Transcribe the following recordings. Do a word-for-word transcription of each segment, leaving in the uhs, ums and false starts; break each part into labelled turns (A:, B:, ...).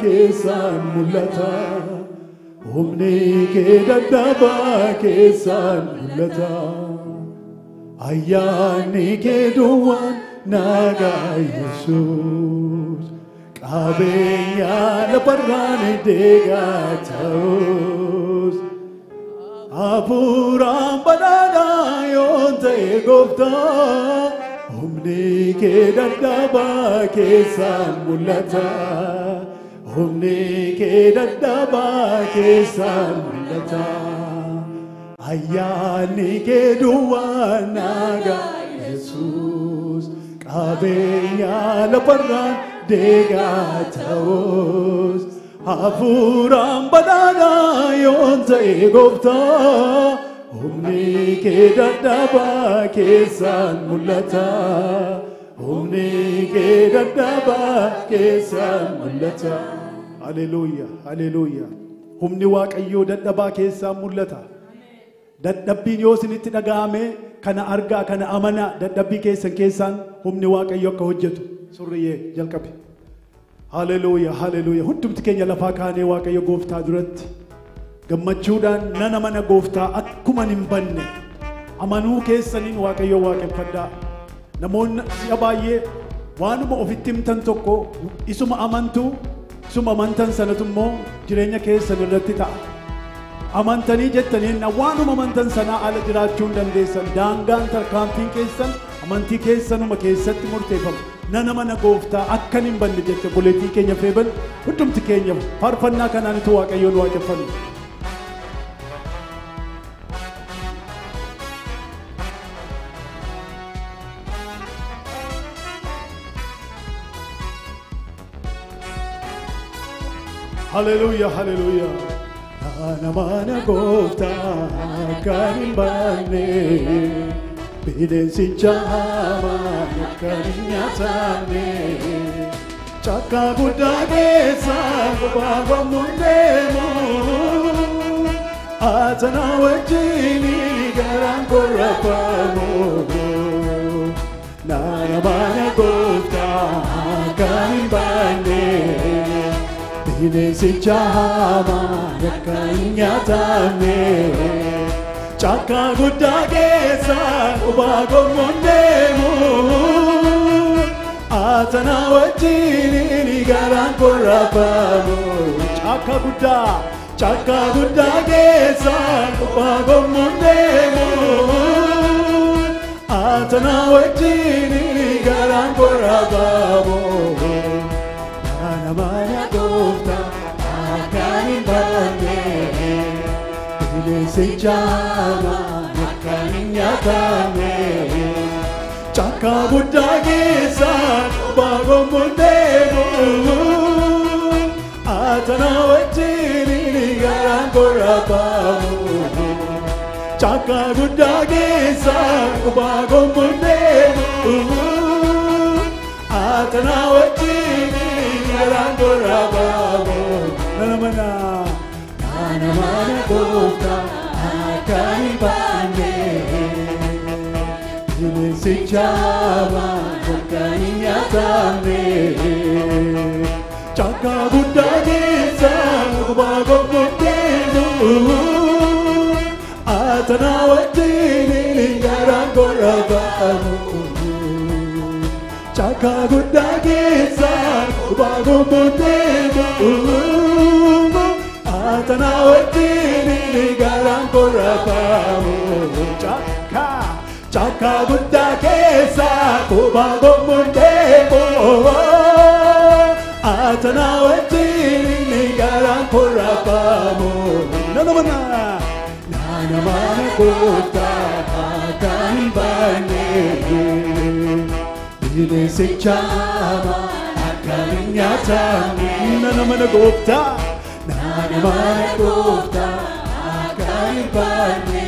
A: kesan mulata humni ke dadaba kesan mulata ayani ke duwan naga Jesus kabenya laparane dega taus apuram banana yonte gofta humni ke dadaba kesan mulata humni ke dadaba kesan mulata ayani ke duwanaga Jesus kabenya laparan dega taus apuram banana yonte gofta humni ke dadaba kesan mulata humni ke dadaba kesan mulata hallelujah hallelujah humni waaqayyo dadaba kesan mulata dadabbiin yoo isinitti dhaga'ame kana argaa kana amana dadabbii keessan keessan humni waaqayyo akka hojjetu surriyee jalqabe hallelujah hallelujah hundumti keenya lafaa kaanee waaqayyo gooftaa duratti gammachuudhaan nana mana gooftaa akkuma hin banne amanuu keessaniin waaqayyo waaqeffadhaa namoonni si'a baay'ee waanuma ofitti himtan tokko isuma amantuu isuma amantan sanatu immoo jireenya keessan irratti ta'a amantanii jettaniin waanuma amantan sanaa ala jiraachuu hin dandeessan daangaan tarkaanfiin keessan amantii keessanuma keessatti murteeffama nana mana gooftaa akkan hin banne jette buleetii keenya feeban hundumti keenya faarfannaa kanaanitu waaqayyoon waaqeffannu hallelujah hallelujah Ana mana gofta kanin bane bidensi chama kaninya tane chaka budage sa baba mundemo atana wajini garan korapamo Ana mana gofta kanin bane bidensi chama kaninya tane chaka budage sa ubago mondemo atana wajini garan korapamo chaka buda chaka budage sa ubago mondemo atana wajini garan korapamo ana mana gofta akanin bane se chama kaninya tane chaka budage sa bago mondemo atana wajini garan korapamo chaka budage sa bago mondemo atana wajini garan korapamo namana namana gofta akanin bane bidensi chama kaninya tane chaka budage sa bago mondemo atana wajini garan korapamo chaka budage sa bago mondemo atana wajini garan korapamo chaka chaka budage sa bago mondemo atana wajini garan korapamo nana mana nana mana gofta akanin bane bidensi chama kaninya tane nana mana gofta nana mana gofta akanin bane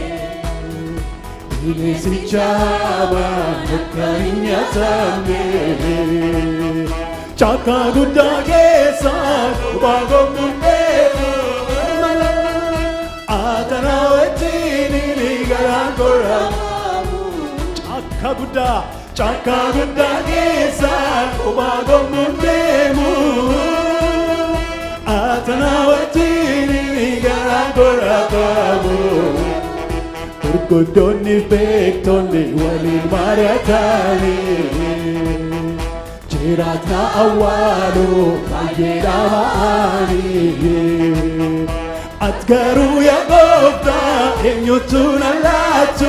A: bidensi chama kaninya tane chaka budage sa bago mondemo atana wajini garan korapamo chaka buda chaka budage sa bago mondemo Jiraatana wajjin garaa gora qabu Gurguddoonni beektonni waliin mari'atani Jiraatna awwaalu baay'ee dhama'ani Ati garuu yaa Gooftaa eenyutu na laatu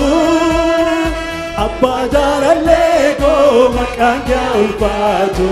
A: Abbaa jaalallee koo maqaan kee ulfaatu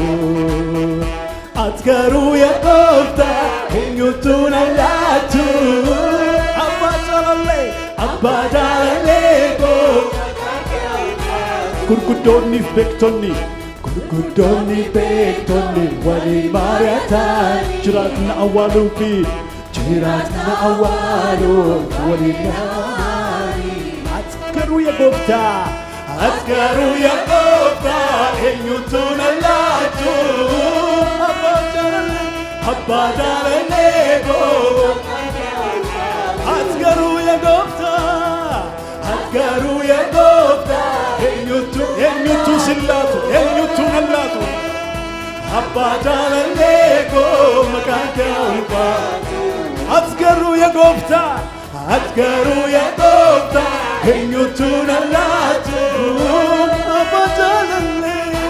A: Ati garuu yaa Gooftaa eenyutu na laatu Abbaa jaalallee Abbaa jaalallee koo maqaan kee ulfaatu Gurguddoonni beektonni Gurguddoonni beektonni waliin mari'atani Jiraatna awwaaluu fi Jiraatna awwaalu waliin mari'atani Ati garuu yaa Gooftaa Ati garuu yaa Gooftaa eenyutu na laatu Abbaa jaalallee Abbaa jaalallee koo Ati garuu yaa Gooftaa Ati garuu yaa Gooftaa eenyutu eenyutu si laatu eenyutu na laatu Abbaa jaalallee koo maqaan kee ulfaatu Ati garuu yaa Gooftaa Ati garuu yaa Gooftaa eenyutu na laatu Abbaa jaalallee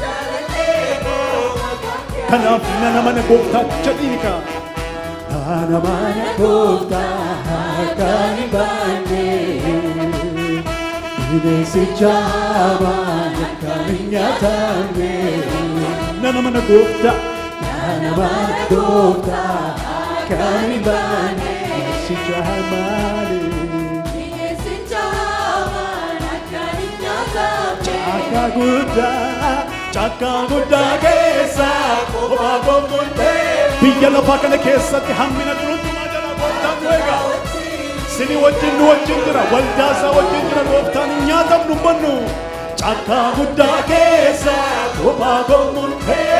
A: Kanaaf nana mana Gooftaa jedhiini kaa Nana mana Gooftaa harkaan hin baanne Bineensicha hamaan harkaan hin nyaatamne Nana mana Gooftaa Nana mana Gooftaa harkaan hin baanne Bineensicha hamaan Bineensicha hamaan harkaan hin nyaatamne Caaka guddaa Caaka guddaa keessa kophaa gongontee Biyya lafaa kana keessatti hammina durummaa jala Gooftaan nu eega Sini wajjin nu wajjin jira waldaa isaa wajjin jira Gooftaan hin nyaatamnu mannu Caaka guddaa keessa kophaa gongontee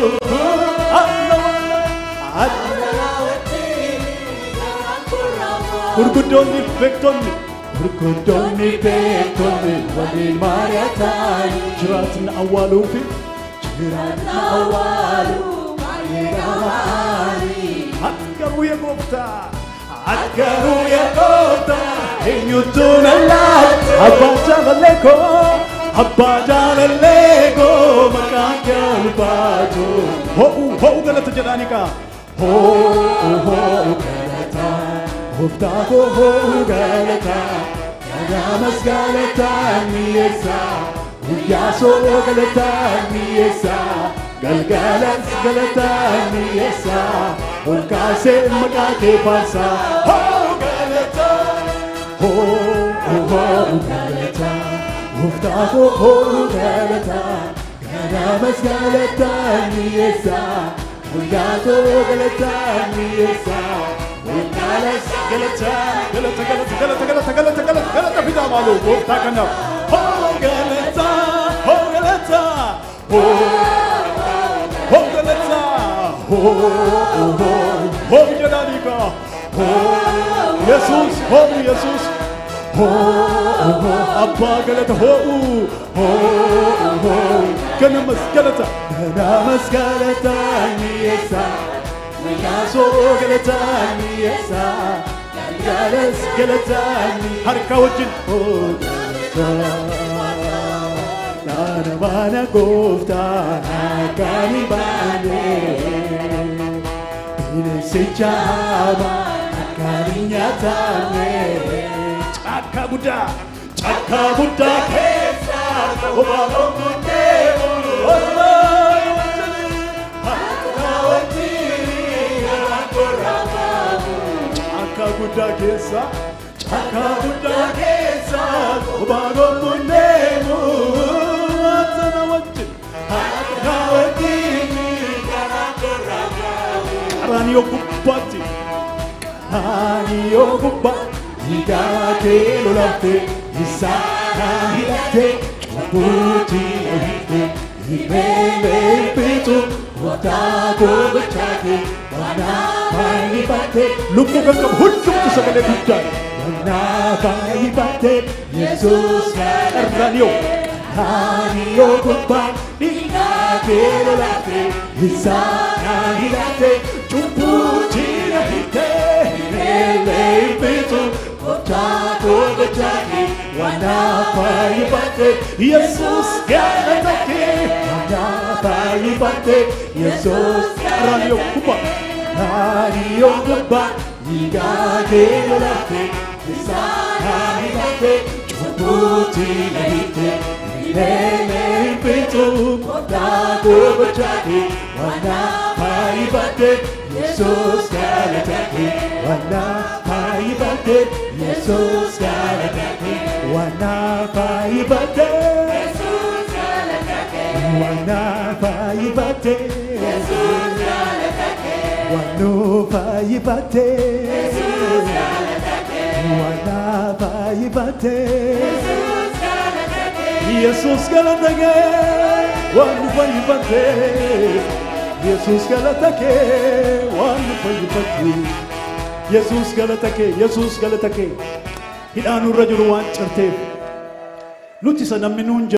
A: Gurguddoonni beektonni Gurguddoonni beektonni waliin mari'atani Jiraatna awwaaluu fi Jiraatna awwaalu baay'ee dhama'ani Ati garuu yaa Gooftaa Ati garuu yaa Gooftaa eenyutu na laatu Abbaa jaalallee koo Abbaa jaalallee koo maqaan kee ulfaatu Ho'u ho'u galata jedhaani kaa Ho'u ho'u galata Gooftaa koo ho'u galata Ganamas galataan mi'eessa Guyyaa soo galataan mi'eessa Galgalas galataan mi'eessa Ol kaasee maqaa kee faarsa Ho'u galata Ho'u ho'u galata Gooftaa koo ho'u galata Ganamas galataan mi'eessa Guyyaa soo galataan mi'eessa Galas galata galata galata galata galata galata galata galata fidaa maaloo Gooftaa kanaaf Hoo galata hoo galata hoo hoo galata hoo hoo hoo jedhaanii kaa hoo Yesuus hoo Yesuus hoo hoo abbaa galata hoo hoo hoo ganamas galata ganamas galata mi'eessa Yaso galatani yesa Galas galatani harka wajjin oh Nana mana Gooftaa harkaan hin baanne Bineensicha hamaan harkaan hin nyaatamne Caaka guddaa Caaka guddaa keessa kophaa gongontee Caaka guddaa keessa Caaka guddaa keessa kophaa gongontee Sana wajjin Sana wajjin Qaraaniyoo gubbaatti Qaraaniyoo gubbaatti Hiikaa kee lolaaftee Isaa hidhattee Cubbuutii hidhattee Himmeelee bitu Wataa gogochaatee Wanaa baay'ee baatee Lubbuu kan qabu hundumtu sagalee guddaan Wanaa baay'ee baatee Yesuus qaraaniyoo Qaraaniyoo gubbaatti kelo late Isana hilate Chuputina hite Ele bitu Kotako gojaki Wana paibate Jesus galatake Wana paibate Jesus Radio kupa Radio kupa Iga kelo late Isana hilate Chuputina hite Ele bitu Kotako gojaki Wana paibate Jesus galatake Wana paibate Jesus galatake Wana paibate Jesus galatake Wana paibate Jesus galatake Wanu paibate Jesus galatake Wana paibate Jesus galatake Jesus galatake Wanu paibate Jesus galatake Wanu paibate Jesus galatake Jesus galatake Hidanu rajulu wan charte Luti sanamminun